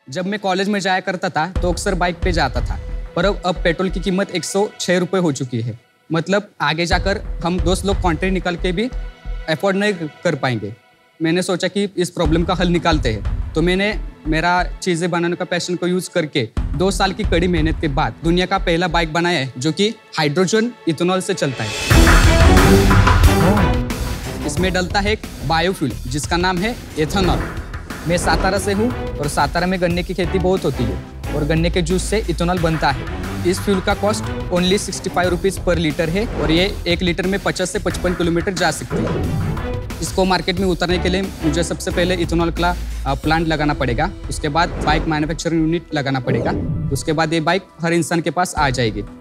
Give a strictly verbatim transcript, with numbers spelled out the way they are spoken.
जब मैं कॉलेज में जाया करता था तो अक्सर बाइक पे जाता था, पर अब अब पेट्रोल की कीमत एक सौ छः रुपये हो चुकी है। मतलब आगे जाकर हम दोस्त लोग कॉन्ट्रैक्ट निकाल के भी अफोर्ड नहीं कर पाएंगे। मैंने सोचा कि इस प्रॉब्लम का हल निकालते हैं, तो मैंने मेरा चीज़ें बनाने का पैशन को यूज़ करके दो साल की कड़ी मेहनत के बाद दुनिया का पहला बाइक बनाया है, जो कि हाइड्रोजन इथेनॉल से चलता है। इसमें डलता है एक बायोफ्यूल जिसका नाम है एथेनॉल। मैं सातारा से हूँ और सातारा में गन्ने की खेती बहुत होती है और गन्ने के जूस से इथेनॉल बनता है। इस फ्यूल का cost only sixty five rupees per litre है और ये एक लीटर में पचास से पचपन किलोमीटर जा सकती है। इसको मार्केट में उतारने के लिए मुझे सबसे पहले इथेनॉल का प्लांट लगाना पड़ेगा, उसके बाद बाइक मैन्युफैक्चरिंग यूनिट लगाना पड़ेगा, उसके बाद ये बाइक हर इंसान के पास आ जाएगी।